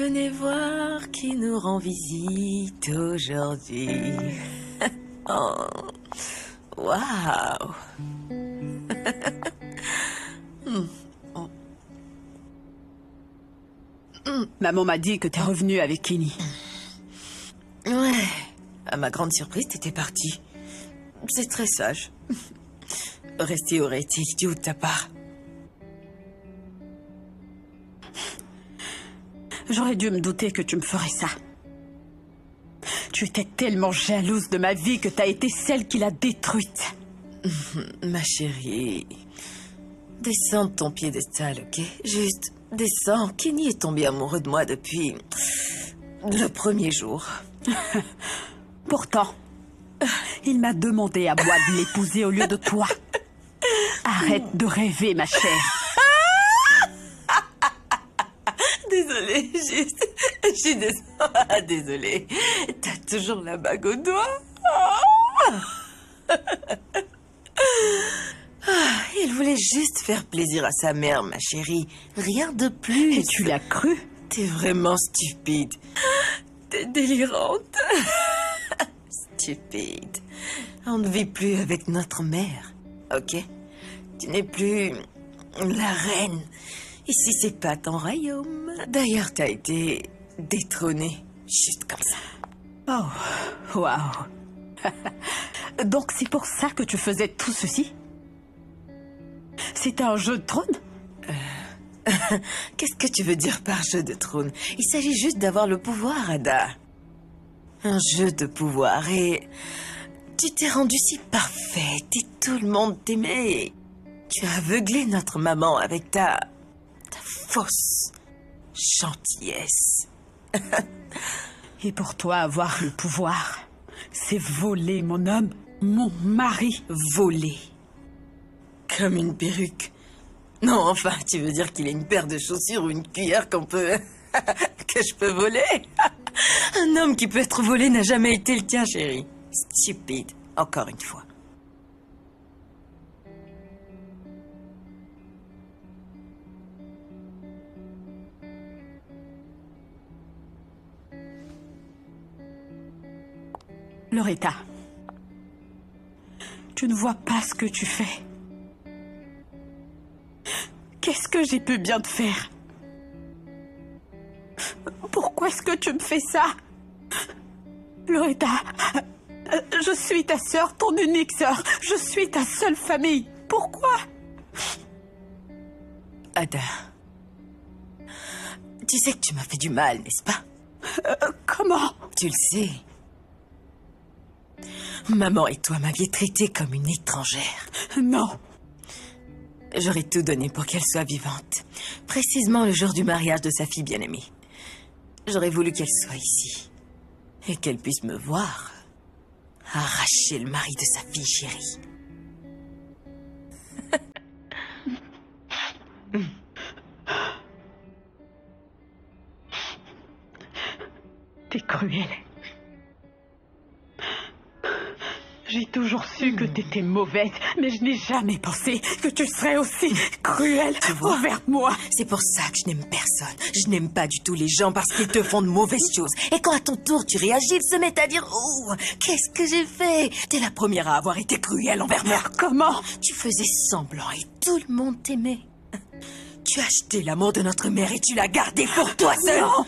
Venez voir qui nous rend visite aujourd'hui. Oh, waouh. Maman m'a dit que t'es revenu avec Kenny. Ouais, à ma grande surprise, t'étais parti. C'est très sage. Rester aurait été idiot de ta part. J'aurais dû me douter que tu me ferais ça. Tu étais tellement jalouse de ma vie que t'as été celle qui l'a détruite. Ma chérie, descends de ton piédestal, ok? Juste, descends. Kenny est tombé amoureux de moi depuis le premier jour. Pourtant, il m'a demandé à moi de l'épouser au lieu de toi. Arrête de rêver, ma chère. Désolée, juste... Je suis désolée. T'as toujours la bague au doigt. Il voulait juste faire plaisir à sa mère, ma chérie. Rien de plus. Et tu l'as cru? T'es vraiment stupide. T'es délirante. Stupide. On ne vit plus avec notre mère, ok? Tu n'es plus la reine. Ici, c'est pas ton royaume. D'ailleurs, t'as été détrônée, juste comme ça. Oh, waouh. Donc c'est pour ça que tu faisais tout ceci? C'était un jeu de trône? Qu'est-ce que tu veux dire par jeu de trône? Il s'agit juste d'avoir le pouvoir, Ada. Un jeu de pouvoir et... Tu t'es rendue si parfaite et tout le monde t'aimait. Tu as aveuglé notre maman avec ta fausse gentillesse. Et pour toi, avoir le pouvoir, c'est voler mon homme, mon mari. Voler. Comme une perruque. Non, enfin, tu veux dire qu'il a une paire de chaussures ou une cuillère qu'on peut... que je peux voler? Un homme qui peut être volé n'a jamais été le tien, chérie. Stupide, encore une fois. Loretta, tu ne vois pas ce que tu fais. Qu'est-ce que j'ai pu bien te faire? Pourquoi est-ce que tu me fais ça? Loretta, je suis ta sœur, ton unique sœur. Je suis ta seule famille. Pourquoi? Ada, tu sais que tu m'as fait du mal, n'est-ce pas? Comment? Tu le sais. Maman et toi m'aviez traitée comme une étrangère. Non. J'aurais tout donné pour qu'elle soit vivante. Précisément le jour du mariage de sa fille bien-aimée. J'aurais voulu qu'elle soit ici. Et qu'elle puisse me voir arracher le mari de sa fille chérie. T'es cruel. J'ai toujours su que t'étais mauvaise, mais je n'ai jamais pensé que tu serais aussi cruelle envers moi. C'est pour ça que je n'aime personne. Je n'aime pas du tout les gens parce qu'ils te font de mauvaises choses. Et quand à ton tour tu réagis, ils se mettent à dire « Oh, qu'est-ce que j'ai fait ?» T'es la première à avoir été cruelle envers moi. Comment? Tu faisais semblant et tout le monde t'aimait. Tu as acheté l'amour de notre mère et tu l'as gardé pour toi seul. Non.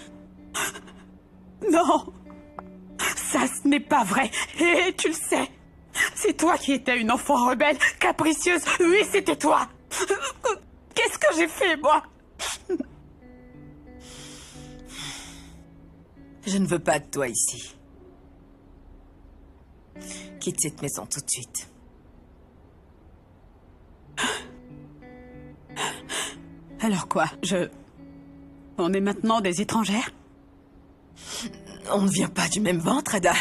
Non. Ça, ce n'est pas vrai. Et tu le sais. C'est toi qui étais une enfant rebelle, capricieuse. Oui, c'était toi. Qu'est-ce que j'ai fait, moi? Je ne veux pas de toi ici. Quitte cette maison tout de suite. Alors quoi? On est maintenant des étrangères? On ne vient pas du même ventre, Ada.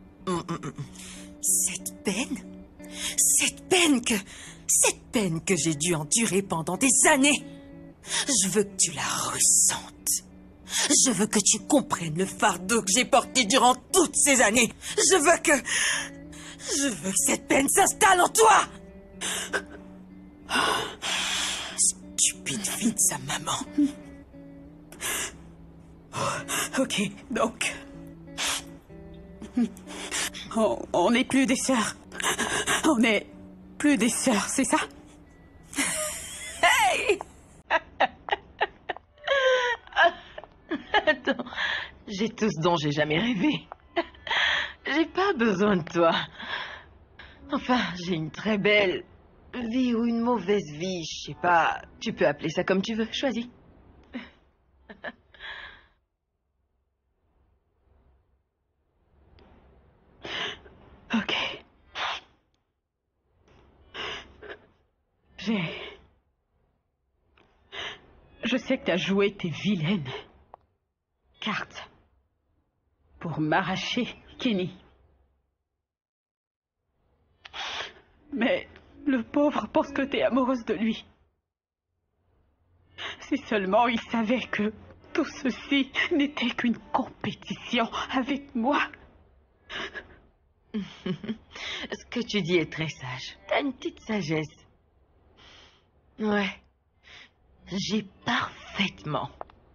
Cette peine que j'ai dû endurer pendant des années, je veux que tu la ressentes. Je veux que tu comprennes le fardeau que j'ai porté durant toutes ces années. Je veux que cette peine s'installe en toi. Stupide fille de sa maman. Ok, donc... On n'est plus des sœurs. On n'est plus des sœurs, c'est ça? Hey! Attends, j'ai tout ce dont j'ai jamais rêvé. J'ai pas besoin de toi. Enfin, j'ai une très belle vie ou une mauvaise vie, je sais pas. Tu peux appeler ça comme tu veux, choisis. Ok. Je sais que t'as joué tes vilaines cartes pour m'arracher Kenny. Mais le pauvre pense que t'es amoureuse de lui. Si seulement il savait que tout ceci n'était qu'une compétition avec moi. Ce que tu dis est très sage. T'as une petite sagesse. Ouais. J'ai parfaitement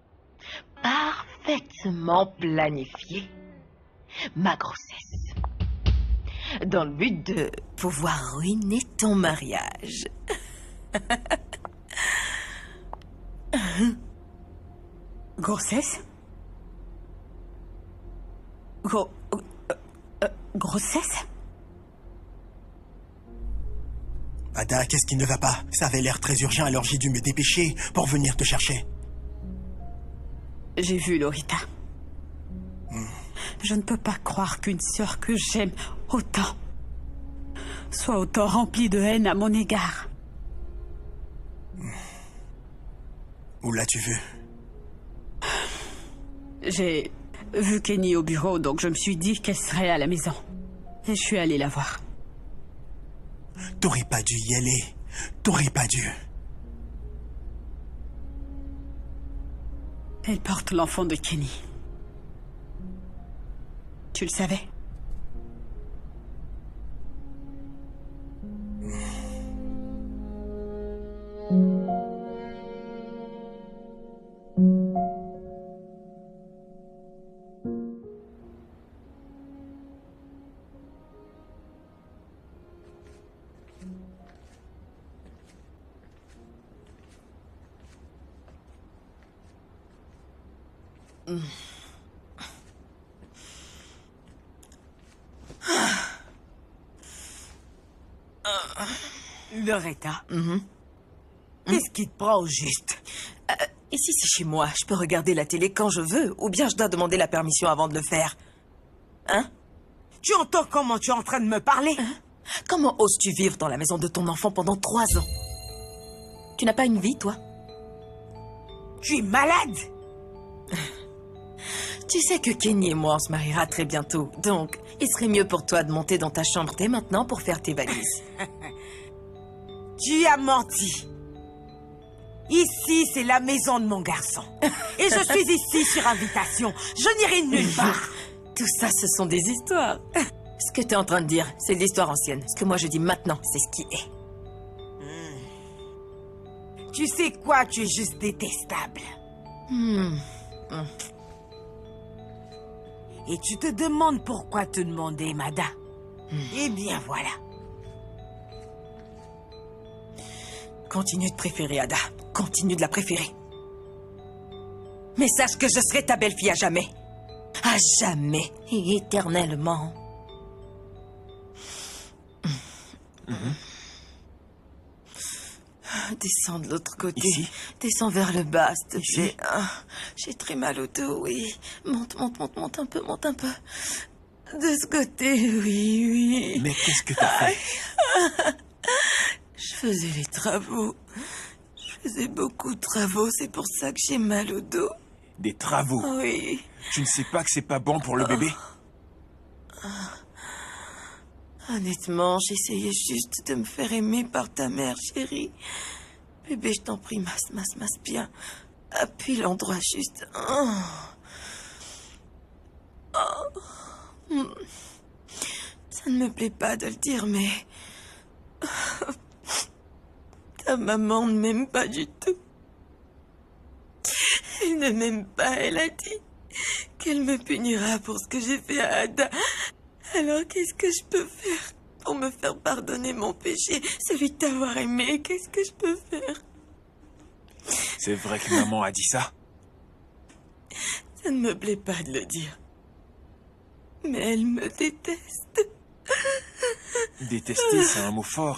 planifié ma grossesse. Dans le but de pouvoir ruiner ton mariage. Grossesse? Grossesse? Ada, qu'est-ce qui ne va pas? Ça avait l'air très urgent, alors j'ai dû me dépêcher pour venir te chercher. J'ai vu Lorita. Je ne peux pas croire qu'une sœur que j'aime autant soit autant remplie de haine à mon égard. Où l'as-tu vu? J'ai vu Kenny au bureau, donc je me suis dit qu'elle serait à la maison. Et je suis allée la voir. T'aurais pas dû y aller. T'aurais pas dû. Elle porte l'enfant de Kenny. Tu le savais? Loretta, qu'est-ce qui te prend au juste? Ici, c'est chez moi. Je peux regarder la télé quand je veux, ou bien je dois demander la permission avant de le faire. Hein? Tu entends comment tu es en train de me parler? Comment oses-tu vivre dans la maison de ton enfant pendant 3 ans? Tu n'as pas une vie, toi? Tu es malade? Tu sais que Kenny et moi, on se mariera très bientôt. Donc, il serait mieux pour toi de monter dans ta chambre dès maintenant pour faire tes valises. Tu as menti. Ici, c'est la maison de mon garçon. Et je suis ici sur invitation. Je n'irai nulle part. Tout ça, ce sont des histoires. Ce que tu es en train de dire, c'est de l'histoire ancienne. Ce que moi je dis maintenant, c'est ce qui est. Tu sais quoi? Tu es juste détestable. Et tu te demandes pourquoi te demander, Mada. Eh bien, voilà. Continue de préférer Ada. Continue de la préférer. Mais sache que je serai ta belle-fille à jamais. À jamais et éternellement. Descends de l'autre côté. Ici? Descends vers le bas, s'il te Ici? plaît. J'ai très mal au dos, oui. Monte un peu, monte un peu. De ce côté, oui. Mais qu'est-ce que t'as fait? Je faisais les travaux. Je faisais beaucoup de travaux, c'est pour ça que j'ai mal au dos. Des travaux. Oui. Tu ne sais pas que c'est pas bon pour le bébé? Honnêtement, j'essayais juste de me faire aimer par ta mère, chérie. Bébé, je t'en prie, masse bien. Appuie l'endroit juste. Ça ne me plaît pas de le dire, mais... Ta maman ne m'aime pas du tout. Elle ne m'aime pas. Elle a dit qu'elle me punira pour ce que j'ai fait à Ada. Alors qu'est-ce que je peux faire pour me faire pardonner mon péché, celui de t'avoir aimé? Qu'est-ce que je peux faire? C'est vrai que maman a dit ça? Ça ne me plaît pas de le dire. Mais elle me déteste. Détester, c'est un mot fort.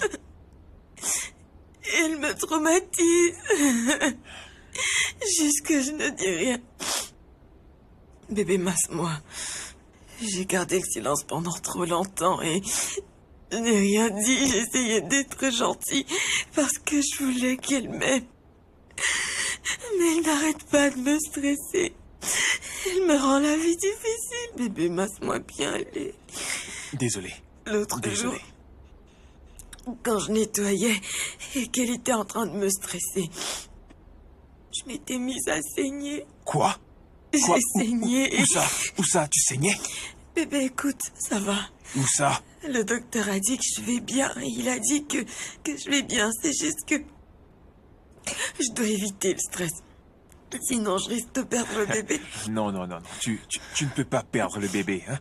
Elle me traumatise. Juste que je ne dis rien. Bébé, masse-moi. J'ai gardé le silence pendant trop longtemps et je n'ai rien dit. J'essayais d'être gentille parce que je voulais qu'elle m'aime. Mais elle n'arrête pas de me stresser. Elle me rend la vie difficile. Bébé, masse-moi bien. Désolé. L'autre jour, quand je nettoyais et qu'elle était en train de me stresser, je m'étais mise à saigner. Quoi? J'ai saigné et... Où ça? Tu saignais? Bébé, écoute, ça va. Où ça? Le docteur a dit que je vais bien. Il a dit que je vais bien. C'est juste que je dois éviter le stress. Sinon, je risque de perdre le bébé. Non. Tu ne peux pas perdre le bébé, hein?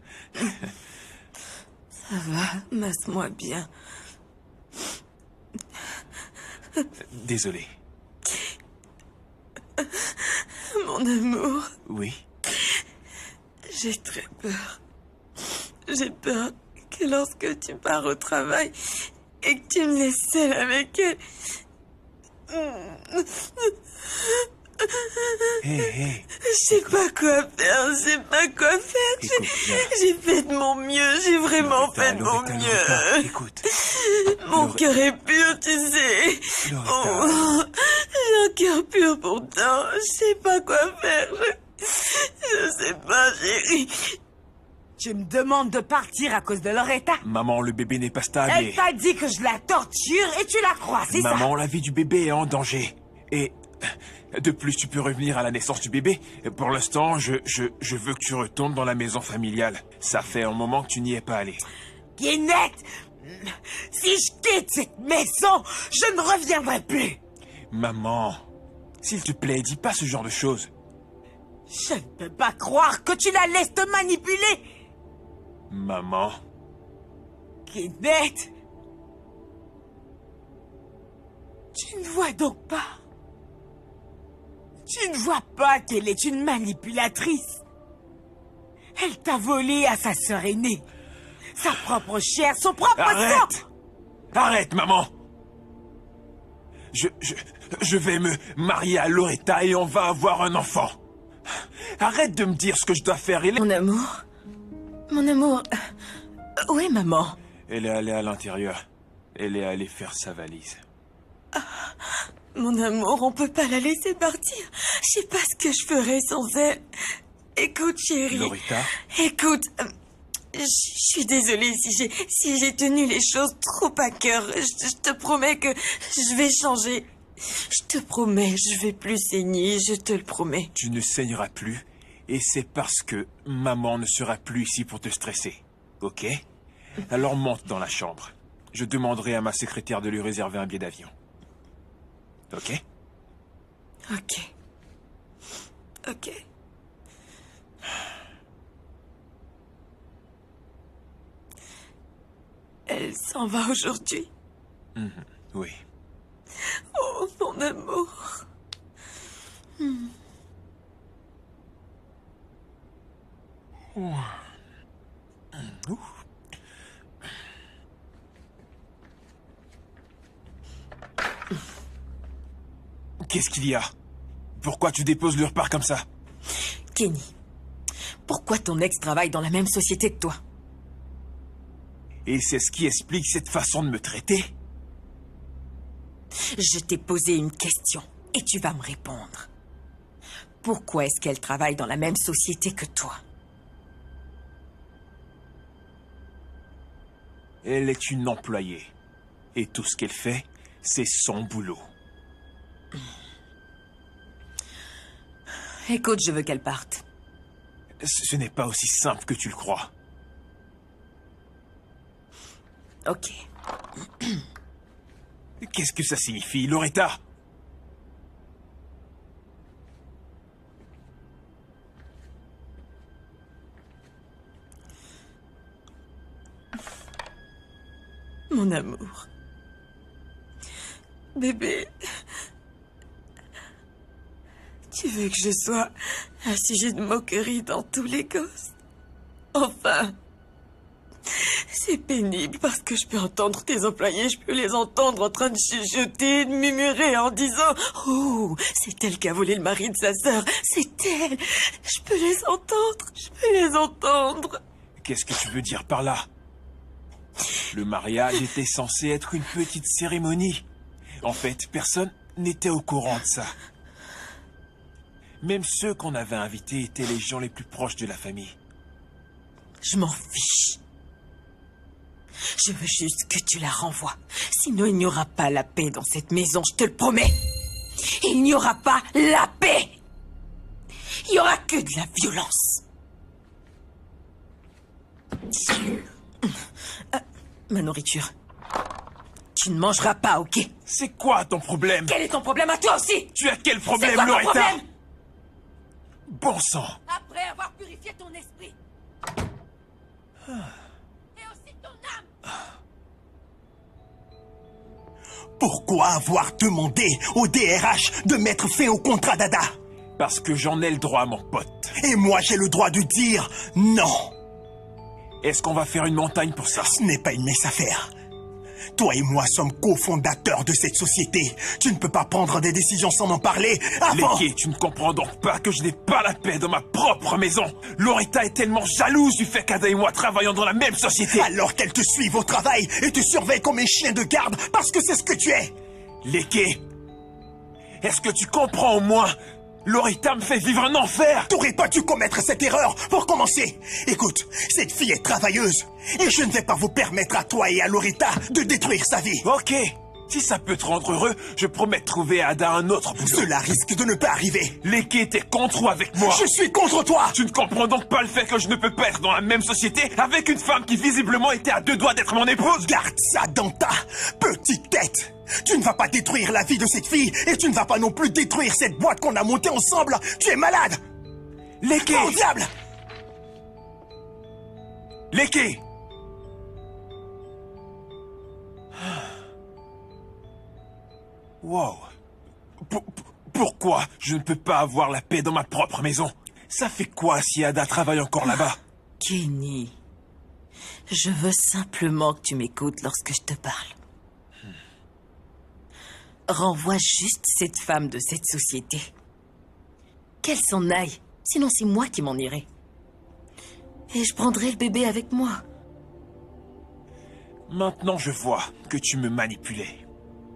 Ça va, masse-moi bien. Désolé. Mon amour, Oui? j'ai très peur. J'ai peur que lorsque tu pars au travail et que tu me laisses seule avec elle... Hé. Je sais pas quoi faire, Écoute, viens. J'ai fait de mon mieux, j'ai vraiment fait de mon Loretta, mieux. écoute. Mon cœur est pur, tu sais. Loretta. Oh, j'ai un cœur pur pourtant. Je sais pas quoi faire. Je sais pas, chérie. Tu me demandes de partir à cause de Loretta? Maman, le bébé n'est pas stable Elle et... t'a dit que je la torture et tu la crois, c'est ça? Maman, la vie du bébé est en danger. Et... De plus, tu peux revenir à la naissance du bébé. Pour l'instant, je veux que tu retournes dans la maison familiale. Ça fait un moment que tu n'y es pas allé. Guinette, si je quitte cette maison, je ne reviendrai plus. Maman, s'il te plaît, dis pas ce genre de choses. Je ne peux pas croire que tu la laisses te manipuler. Maman, Guinette, tu ne vois donc pas? Tu ne vois pas qu'elle est une manipulatrice? Elle t'a volé à sa sœur aînée. Sa propre chair, son propre sang. arrête! Arrête, maman! Je vais me marier à Loretta et on va avoir un enfant. Arrête de me dire ce que je dois faire. Mon amour. Mon amour. Où est maman? Elle est allée à l'intérieur. Elle est allée faire sa valise. Mon amour, on peut pas la laisser partir. Je sais pas ce que je ferais sans elle. Écoute, chérie. Loretta? Écoute, je suis désolée si j'ai tenu les choses trop à cœur. Je te promets que je vais changer. Je te promets, je vais plus saigner, je te le promets. Tu ne saigneras plus. Et c'est parce que maman ne sera plus ici pour te stresser. Ok? Alors monte dans la chambre. Je demanderai à ma secrétaire de lui réserver un billet d'avion. Ok? Ok. Ok. Elle s'en va aujourd'hui. Oui. Oh, mon amour. Qu'est-ce qu'il y a? Pourquoi tu déposes le repas comme ça? Kenny, pourquoi ton ex travaille dans la même société que toi? Et c'est ce qui explique cette façon de me traiter? Je t'ai posé une question et tu vas me répondre. Pourquoi est-ce qu'elle travaille dans la même société que toi? Elle est une employée. Et tout ce qu'elle fait, c'est son boulot. Écoute, je veux qu'elle parte. Ce n'est pas aussi simple que tu le crois. Ok. Qu'est-ce que ça signifie, Loretta? Mon amour. Bébé. Tu veux que je sois un sujet de moquerie dans tous les gosses? Enfin. C'est pénible parce que je peux entendre tes employés, je peux les entendre en train de chuchoter, de murmurer en disant « Oh, c'est elle qui a volé le mari de sa sœur, c'est elle !» Je peux les entendre, je peux les entendre. Qu'est-ce que tu veux dire par là? Le mariage était censé être une petite cérémonie. En fait, personne n'était au courant de ça. Même ceux qu'on avait invités étaient les gens les plus proches de la famille. Je m'en fiche. Je veux juste que tu la renvoies. Sinon, il n'y aura pas la paix dans cette maison, je te le promets. Il n'y aura pas la paix. Il n'y aura que de la violence. Ma nourriture. Tu ne mangeras pas, ok? C'est quoi ton problème? Quel est ton problème à toi aussi? Tu as quel problème, C'est quoi ton Loretta? problème? Bon sang! Après avoir purifié ton esprit. Et aussi ton âme. Pourquoi avoir demandé au DRH de mettre fin au contrat d'Ada? Parce que j'en ai le droit, mon pote. Et moi, j'ai le droit de dire non. Est-ce qu'on va faire une montagne pour ça? Ce n'est pas une mince affaire. Toi et moi sommes cofondateurs de cette société. Tu ne peux pas prendre des décisions sans m'en parler avant... Lecky, tu ne comprends donc pas que je n'ai pas la paix dans ma propre maison. Loretta est tellement jalouse du fait qu'Ada et moi travaillons dans la même société. Alors qu'elle te suive au travail et te surveille comme un chien de garde parce que c'est ce que tu es. Lecky, est-ce que tu comprends au moins? Loretta me fait vivre un enfer. T'aurais pas dû commettre cette erreur pour commencer. Écoute, cette fille est travailleuse. Et je ne vais pas vous permettre à toi et à Loretta de détruire sa vie. Ok, si ça peut te rendre heureux, je promets de trouver à Ada un autre boulot. Cela risque de ne pas arriver. Lecky, t'es contre ou avec moi? Je suis contre toi. Tu ne comprends donc pas le fait que je ne peux pas être dans la même société avec une femme qui visiblement était à 2 doigts d'être mon épouse? Garde ça dans ta petite tête. Tu ne vas pas détruire la vie de cette fille et tu ne vas pas non plus détruire cette boîte qu'on a montée ensemble. Tu es malade. Lecky! Oh diable! Lecky! Wow. Pourquoi je ne peux pas avoir la paix dans ma propre maison? Ça fait quoi si Ada travaille encore là-bas? Kenny, je veux simplement que tu m'écoutes lorsque je te parle. Renvoie juste cette femme de cette société. Qu'elle s'en aille, sinon c'est moi qui m'en irai. Et je prendrai le bébé avec moi. Maintenant, je vois que tu me manipulais.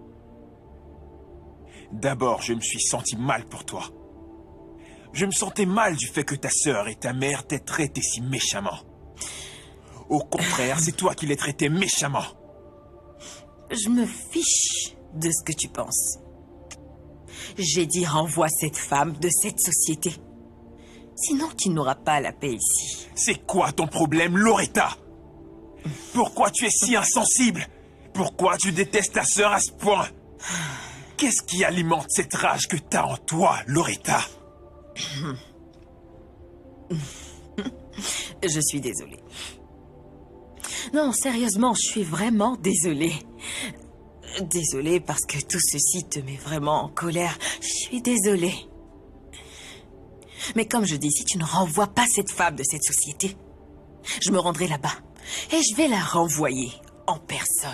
D'abord, je me suis senti mal pour toi. Je me sentais mal du fait que ta sœur et ta mère t'aient traité si méchamment. Au contraire, c'est toi qui les traitais méchamment. Je me fiche de ce que tu penses. J'ai dit renvoie cette femme de cette société. Sinon, tu n'auras pas la paix ici. C'est quoi ton problème, Loretta? Pourquoi tu es si insensible? Pourquoi tu détestes ta sœur à ce point? Qu'est-ce qui alimente cette rage que t'as en toi, Loretta? Je suis désolée. Non, sérieusement, je suis vraiment désolée. Désolée parce que tout ceci te met vraiment en colère. Je suis désolée. Mais comme je dis, si tu ne renvoies pas cette femme de cette société, je me rendrai là-bas et je vais la renvoyer en personne.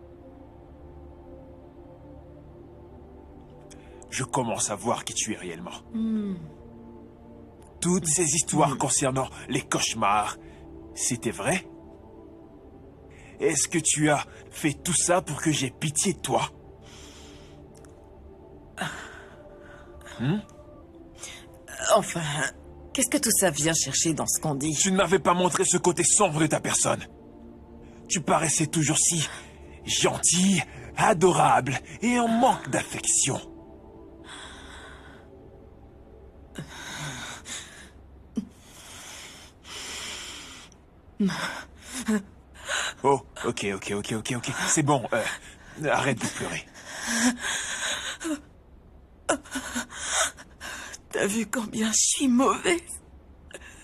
Je commence à voir qui tu es réellement. Toutes ces histoires concernant les cauchemars, c'était vrai? Est-ce que tu as fait tout ça pour que j'aie pitié de toi? Enfin, qu'est-ce que tout ça vient chercher dans ce qu'on dit? Tu ne m'avais pas montré ce côté sombre de ta personne. Tu paraissais toujours si gentil, adorable et en manque d'affection. Oh, ok. C'est bon, arrête de pleurer. T'as vu combien je suis mauvaise?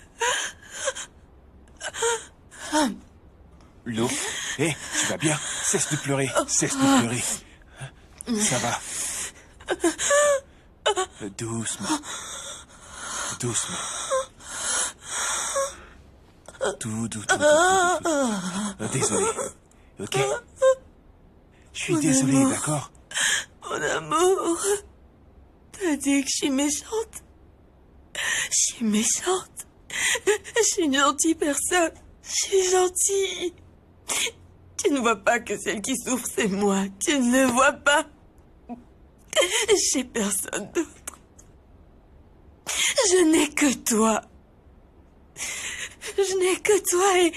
L'eau? Hé, tu vas bien? Cesse de pleurer, cesse de pleurer. Ça va. Doucement. Doucement. Tout. Désolé. Ok? Je suis désolé, d'accord? Mon amour, t'as dit que je suis méchante. Je suis méchante. Je suis une gentille personne. Je suis gentille. Tu ne vois pas que celle qui souffre, c'est moi. Tu ne le vois pas. J'ai personne d'autre. Je n'ai que toi. Je n'ai que toi et...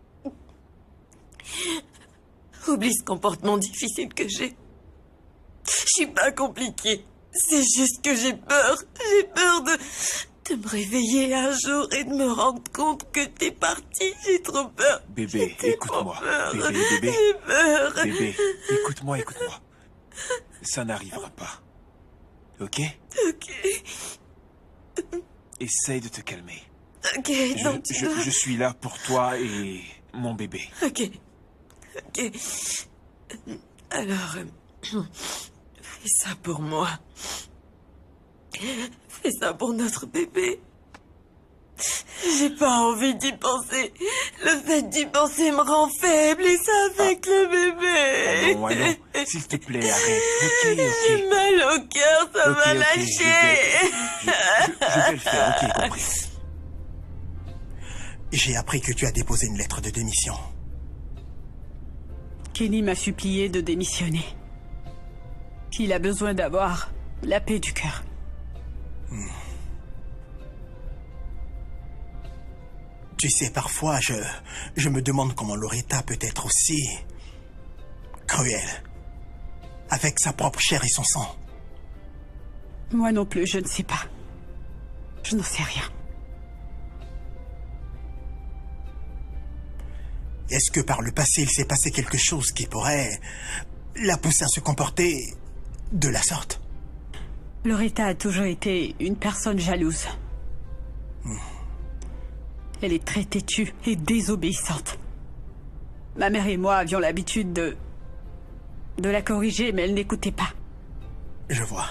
Oublie ce comportement difficile que j'ai. Je suis pas compliquée. C'est juste que j'ai peur. J'ai peur de me réveiller un jour et de me rendre compte que t'es parti. J'ai trop peur. Bébé, écoute-moi. Bébé. J'ai peur. Bébé, écoute-moi. Ça n'arrivera pas. Ok? Ok. Essaye de te calmer. Ok, donc Je suis là pour toi et mon bébé. Ok. Alors, fais ça pour moi. Fais ça pour notre bébé. J'ai pas envie d'y penser. Le fait d'y penser me rend faible et ça avec le bébé. Allons, s'il te plaît, arrête. Ok. J'ai mal au cœur, ça m'a lâché. Je vais le faire, ok, compris. J'ai appris que tu as déposé une lettre de démission. Kenny m'a supplié de démissionner. Il a besoin d'avoir la paix du cœur. Tu sais, parfois, je me demande comment Loretta peut être aussi cruelle, avec sa propre chair et son sang. Moi non plus, je ne sais pas. Je n'en sais rien. Est-ce que par le passé, il s'est passé quelque chose qui pourrait la pousser à se comporter de la sorte? Loretta a toujours été une personne jalouse. Elle est très têtue et désobéissante. Ma mère et moi avions l'habitude de la corriger, mais elle n'écoutait pas. Je vois.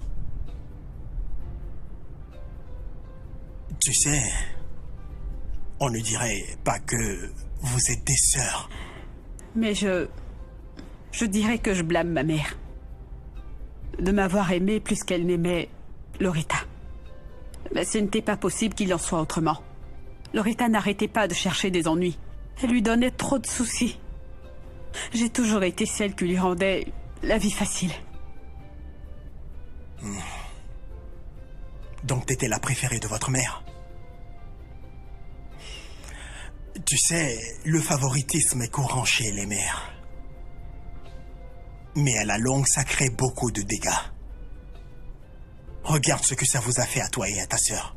Tu sais, on ne dirait pas que vous êtes des sœurs. Mais je dirais que je blâme ma mère de m'avoir aimé plus qu'elle n'aimait Loretta. Mais ce n'était pas possible qu'il en soit autrement. Loretta n'arrêtait pas de chercher des ennuis. Elle lui donnait trop de soucis. J'ai toujours été celle qui lui rendait la vie facile. Donc t'étais la préférée de votre mère. Tu sais, le favoritisme est courant chez les mères. Mais à la longue, ça crée beaucoup de dégâts. Regarde ce que ça vous a fait à toi et à ta sœur.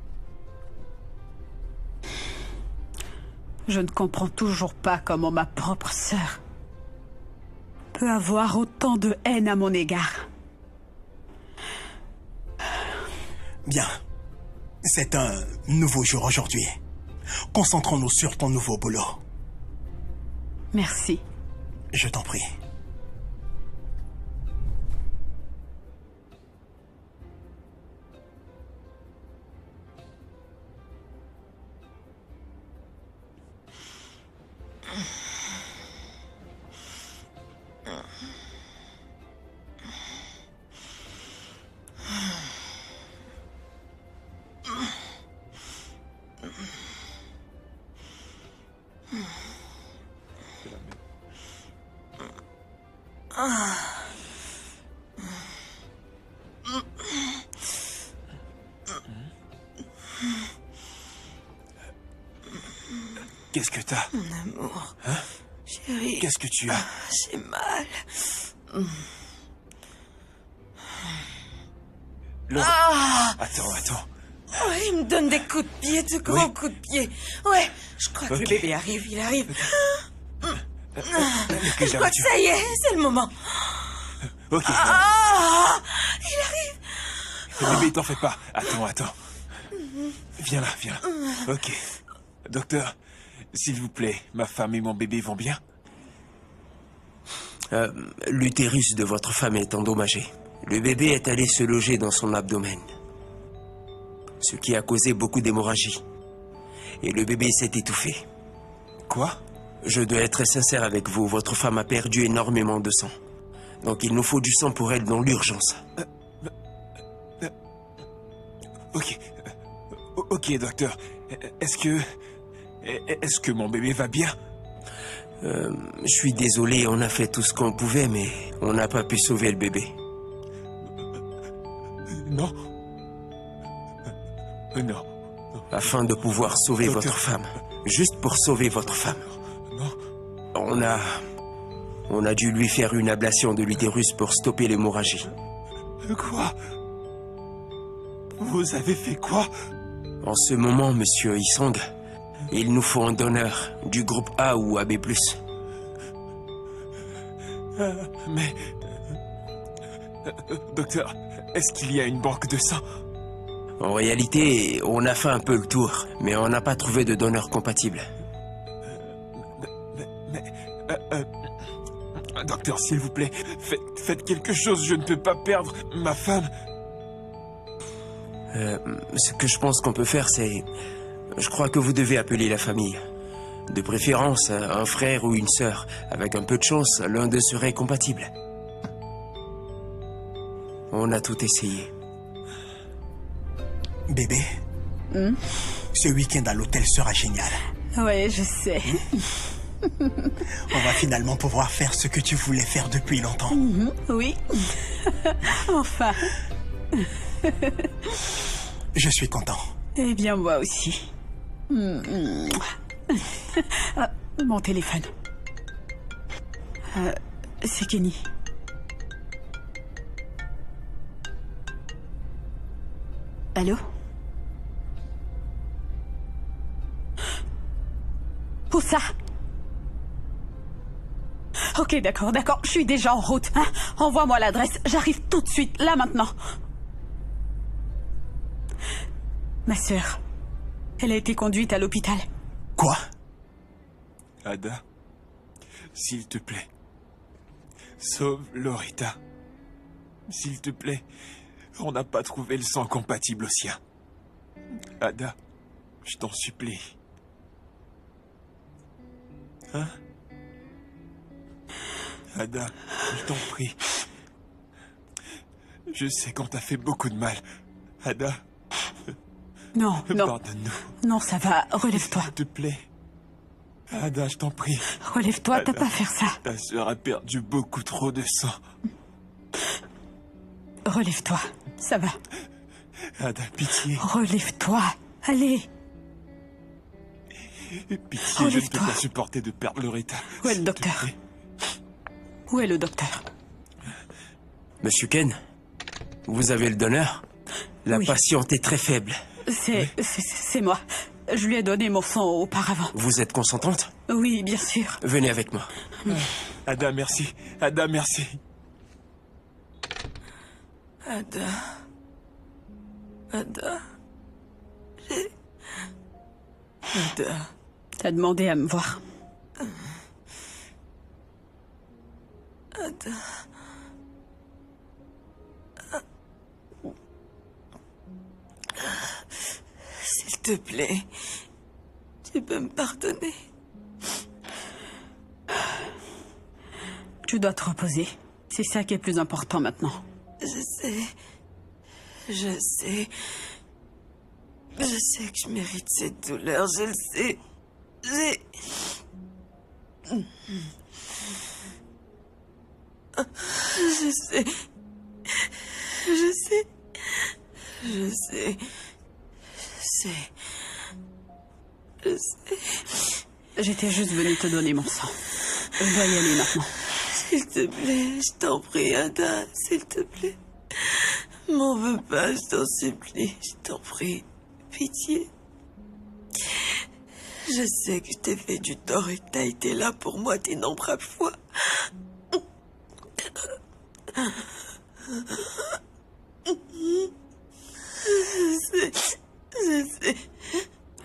Je ne comprends toujours pas comment ma propre sœur peut avoir autant de haine à mon égard. Bien. C'est un nouveau jour aujourd'hui. Concentrons-nous sur ton nouveau boulot. Merci. Je t'en prie. Qu'est-ce que t'as? Mon amour. Hein? Chérie. Qu'est-ce que tu as? J'ai mal. Laura. Attends. Ouais, il me donne des coups de pied, de grands coups de pied. Ouais, je crois que le bébé arrive, il arrive. Je crois que ça y est, c'est le moment. Ok. Il arrive. Le bébé, t'en fais pas. Attends. Viens là. Ok. Docteur, s'il vous plaît, ma femme et mon bébé vont bien? L'utérus de votre femme est endommagé. Le bébé est allé se loger dans son abdomen, ce qui a causé beaucoup d'hémorragie. Et le bébé s'est étouffé. Quoi? Je dois être sincère avec vous, votre femme a perdu énormément de sang. Donc il nous faut du sang pour elle dans l'urgence. Ok. Ok, docteur. Est-ce que mon bébé va bien? Je suis désolé, on a fait tout ce qu'on pouvait, mais on n'a pas pu sauver le bébé. Non. Non. Afin de pouvoir sauver Docteur. votre femme. Juste pour sauver votre femme. Non. On a dû lui faire une ablation de l'utérus pour stopper l'hémorragie. Quoi? Vous avez fait quoi? En ce moment, monsieur Isang, il nous faut un donneur du groupe A ou AB+. Mais... docteur, est-ce qu'il y a une banque de sang? En réalité, on a fait un peu le tour, mais on n'a pas trouvé de donneur compatible. Docteur, s'il vous plaît, faites quelque chose, je ne peux pas perdre ma femme. Ce que je pense qu'on peut faire, c'est... Je crois que vous devez appeler la famille. De préférence, un frère ou une sœur. Avec un peu de chance, l'un d'eux serait compatible. On a tout essayé. Bébé, ce week-end à l'hôtel sera génial. Ouais, je sais. On va finalement pouvoir faire ce que tu voulais faire depuis longtemps. Oui. Enfin. Je suis content. Eh bien, moi aussi. Ah, mon téléphone. C'est Kenny. Allô? Où ça? Ok, d'accord, je suis déjà en route. Hein? Envoie-moi l'adresse, j'arrive tout de suite, là maintenant. Ma sœur, elle a été conduite à l'hôpital. Quoi? Ada, s'il te plaît, sauve Loretta. S'il te plaît, on n'a pas trouvé le sang compatible au sien. Ada, je t'en supplie. Hein? Ada, je t'en prie. Je sais qu'on t'a fait beaucoup de mal. Ada, Non, non, pardonne-nous. non, ça va, relève-toi. S'il te plaît. Ada, je t'en prie. Relève-toi, t'as Ada, pas à faire ça. Ta sœur a perdu beaucoup trop de sang. Relève-toi, ça va. Ada, pitié. Relève-toi, allez. Pitié, je ne peux Relève-toi. pas supporter de perdre Loretta. Où est le S'il te docteur? plaît. Où est le docteur? Monsieur Ken, vous avez le donneur? La Oui. patiente est très faible. C'est moi. Je lui ai donné mon sang auparavant. Vous êtes consentante? Oui, bien sûr. Venez avec moi. Ada, merci. Ada, merci. Ada. Ada. Ada. T'as demandé à me voir. Ada. S'il te plaît, tu peux me pardonner. Tu dois te reposer. C'est ça qui est plus important maintenant. Je sais. Je sais. Je sais que je mérite cette douleur, je le sais. Je sais. Je sais. Je sais. Je sais. J'étais juste venue te donner mon sang. Je dois y aller maintenant. S'il te plaît, je t'en prie, Ada, s'il te plaît. M'en veux pas, je t'en supplie, je t'en prie. Pitié. Je sais que je t'ai fait du tort et que t'as été là pour moi d'innombrables fois. Je sais.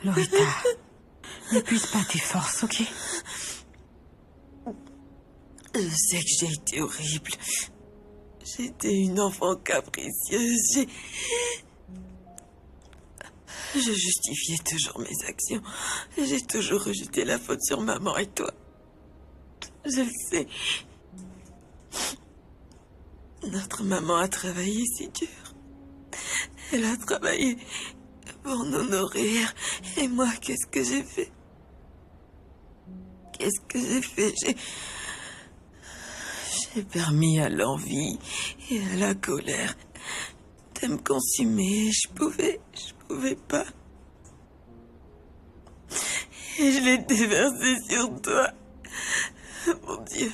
Loretta, n'épuise pas tes forces, ok? Je sais que j'ai été horrible. J'étais une enfant capricieuse. Je justifiais toujours mes actions. J'ai toujours rejeté la faute sur maman et toi. Je le sais. Notre maman a travaillé si dur. Elle a travaillé pour nous nourrir. Et moi, qu'est-ce que j'ai fait? Qu'est-ce que j'ai fait? J'ai permis à l'envie et à la colère de me consumer. Je pouvais pas. Et je l'ai déversé sur toi. Mon Dieu.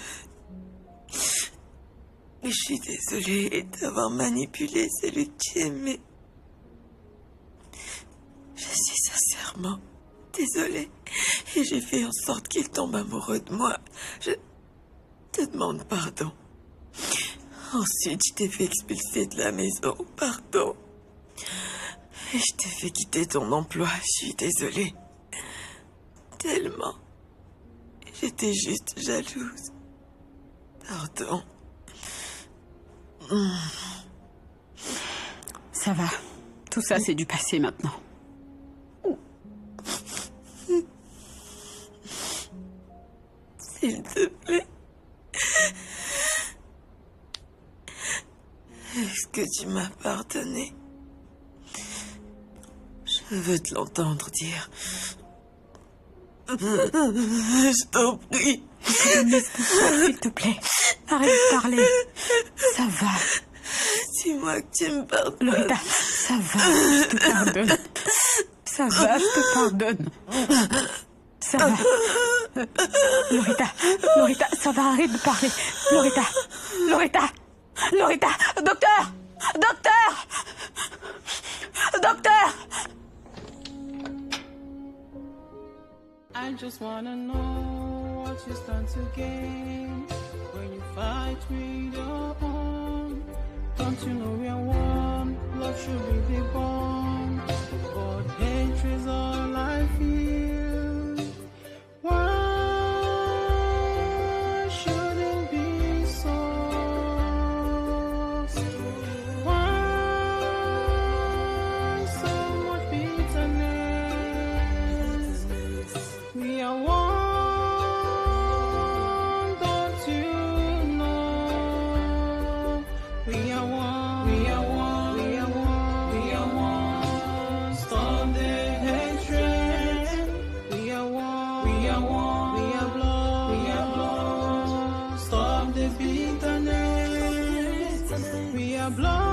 Je suis désolée d'avoir manipulé celui que tu aimais. Je suis sincèrement désolée. Et j'ai fait en sorte qu'il tombe amoureux de moi. Je te demande pardon. Ensuite, je t'ai fait expulser de la maison. Pardon. Et je t'ai fait quitter ton emploi. Je suis désolée. Tellement. J'étais juste jalouse. Pardon. Ça va. Tout ça, c'est du passé maintenant. S'il te plaît. Est-ce que tu m'as pardonné? Je veux te l'entendre dire. Je t'en prie. S'il te plaît. Arrête de parler. Ça va. Dis-moi que tu me pardonnes. Loretta, ça va, je te pardonne. Ça va, je te pardonne. Ça va. Loretta, ça va, arrête de parler. Loretta, docteur. I just wanna know what you stand to gain when you fight with your own. Don't you know we are one? Love should be the bond, but hatred's all I feel. Why should it be so? Why so much bitterness? We are one, don't you know? We are one, we are one, we are one, we are one. Stop the hatred. We are one, we are one, we are blood, we are blood. Stop the bitterness. We are blood.